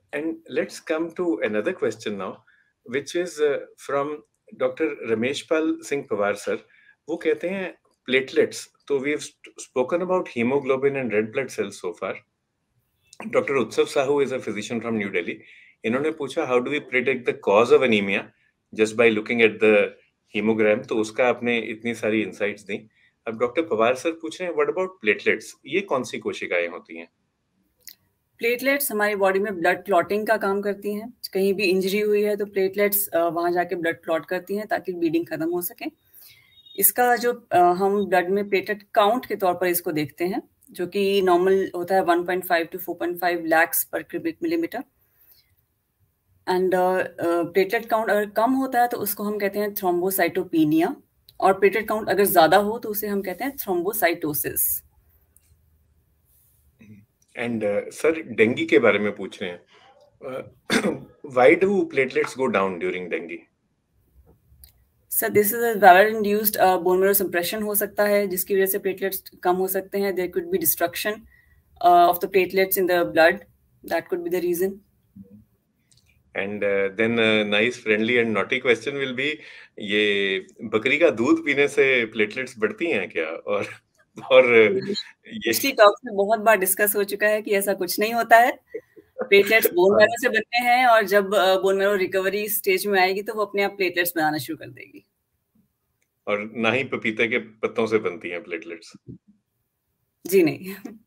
And let's come to another question now, which is from Dr. Rameshpal Singh Pawar sir. वो कहते हैं platelets. So we've spoken about hemoglobin and red blood cells so far. Dr. Utsav Sahu is a physician from New Delhi. इन्होंने पूछा how do we predict the cause of anemia just by looking at the hemogram. तो उसका आपने इतनी सारी insights दी. अब doctor Pawar sir पूछ रहे हैं what about platelets? ये कौन सी कोशिकाएं होती हैं? प्लेटलेट्स हमारी बॉडी में ब्लड क्लॉटिंग का काम करती हैं. कहीं भी इंजरी हुई है तो प्लेटलेट्स वहां जाके ब्लड क्लॉट करती हैं ताकि ब्लीडिंग खत्म हो सके. इसका जो हम ब्लड में प्लेटलेट काउंट के तौर पर इसको देखते हैं, जो कि नॉर्मल होता है 1.5 to 4.5 lakhs पर cubic millimetre. And platelet count अगर कम होता है तो उसको हम कहते हैं थ्रोम्बोसाइटोपिनिया, और प्लेटलेट काउंट अगर ज्यादा हो तो उसे हम कहते हैं थ्रोम्बोसाइटोसिस. एंड सर डेंगू के बारे में पूछ रहे हैं. Why do platelets go down during dengue? Sir this is a viral induced bone marrow suppression हो सकता है, जिसकी वजह से प्लेटलेट्स कम हो सकते हैं. There could be destruction of the platelets in the blood, that could be the reason. And then nice friendly and naughty question will be, ये बकरी का दूध पीने से प्लेटलेट्स बढ़ती हैं क्या? और ये पिछली टॉक में बहुत बार डिस्कस हो चुका है कि ऐसा कुछ नहीं होता है. प्लेटलेट्स बोन मैरो से बनते हैं, और जब बोन मैरो रिकवरी स्टेज में आएगी तो वो अपने आप प्लेटलेट्स बनाना शुरू कर देगी. और ना ही पपीते के पत्तों से बनती हैं प्लेटलेट्स. जी नहीं.